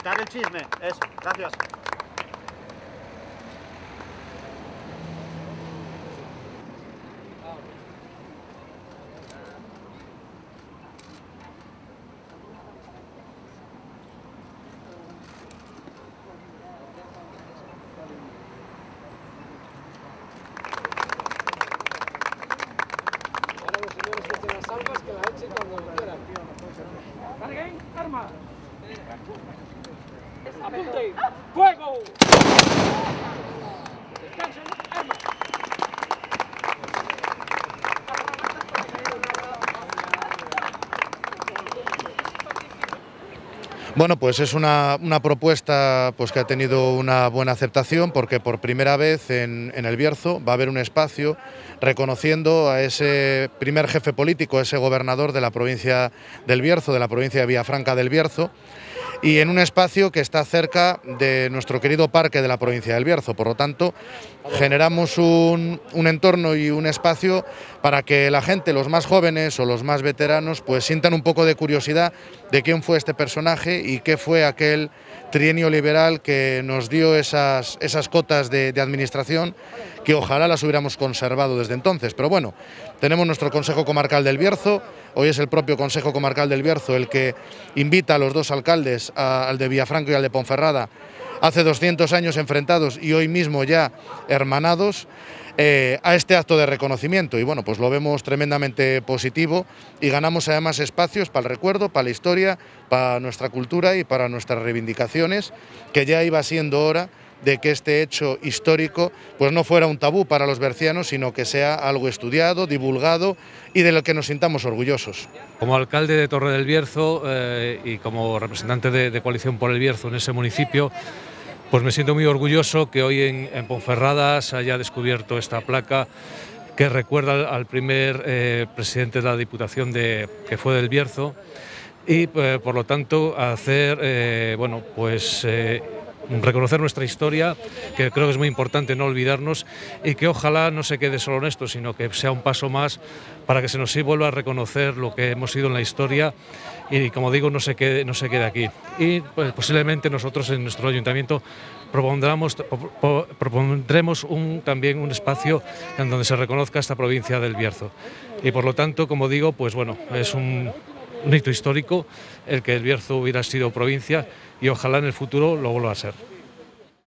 buscar el chisme. Eso, gracias. Salvas que la echen cuando quieran. ¡Carguen armas! ¡Apunte! ¡Fuego! ¡Descansen armas! Bueno, pues es una propuesta pues, que ha tenido una buena aceptación porque por primera vez en El Bierzo va a haber un espacio reconociendo a ese primer jefe político, ese gobernador de la provincia del Bierzo, de la provincia de Villafranca del Bierzo, y en un espacio que está cerca de nuestro querido parque de la provincia del Bierzo. Por lo tanto, generamos un entorno y un espacio para que la gente, los más jóvenes o los más veteranos, pues sientan un poco de curiosidad de quién fue este personaje y qué fue aquel trienio liberal que nos dio esas cotas de administración que ojalá las hubiéramos conservado desde entonces. Pero bueno, tenemos nuestro Consejo Comarcal del Bierzo. Hoy es el propio Consejo Comarcal del Bierzo el que invita a los dos alcaldes, al de Villafranca y al de Ponferrada, hace 200 años enfrentados y hoy mismo ya hermanados, a este acto de reconocimiento. Y bueno, pues lo vemos tremendamente positivo y ganamos además espacios para el recuerdo, para la historia, para nuestra cultura y para nuestras reivindicaciones, que ya iba siendo hora de que este hecho histórico pues no fuera un tabú para los bercianos, sino que sea algo estudiado, divulgado y de lo que nos sintamos orgullosos. Como alcalde de Torre del Bierzo y como representante de Coalición por el Bierzo en ese municipio, pues me siento muy orgulloso que hoy en Ponferrada se haya descubierto esta placa que recuerda al primer presidente de la Diputación que fue del Bierzo y por lo tanto hacer, bueno, pues reconocer nuestra historia, que creo que es muy importante no olvidarnos y que ojalá no se quede solo en esto, sino que sea un paso más para que se nos vuelva a reconocer lo que hemos sido en la historia y, como digo, no se quede aquí. Y pues, posiblemente nosotros en nuestro ayuntamiento propondremos también un espacio en donde se reconozca esta provincia del Bierzo. Y por lo tanto, como digo, pues bueno, es un hito histórico el que el Bierzo hubiera sido provincia y ojalá en el futuro lo vuelva a ser.